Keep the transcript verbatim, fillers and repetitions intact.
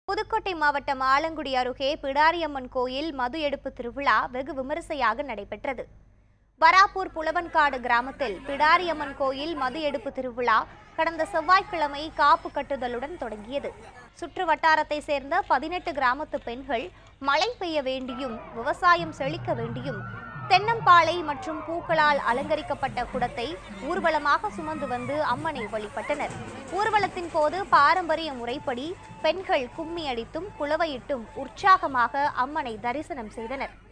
புதுக்கோட்டை மாவட்டம் ஆலங்குடி அருகே பிடாரியம்மன் கோயில் மது எடுப்பு திருவிழா வெகு விமரிசையாக நடைபெற்றது. வராப்பூர் புலவன்காடு கிராமத்தில் பிடாரியம்மன் கோயில் மது எடுப்பு திருவிழா கடந்த செவ்வாய்க்கிழமை காப்பு கட்டுதலுடன் தொடங்கியது. சுற்று வட்டாரத்தை சேர்ந்த பதினெட்டு கிராமத்து பெண்கள் மழை பெய்ய வேண்டியும் விவசாயம் செழிக்க வேண்டியும் தென்னம்பாளை மற்றும் பூக்களால் அலங்கரிக்கப்பட்ட குடத்தை ஊர்வலமாக சுமந்து வந்து அம்மனை வழிபட்டனர். ஊர்வலத்தின் போது பாரம்பரிய முறைப்படி பெண்கள் கும்மி அடித்தும் குளவையிட்டும் உற்சாகமாக அம்மனை தரிசனம் செய்தனர்.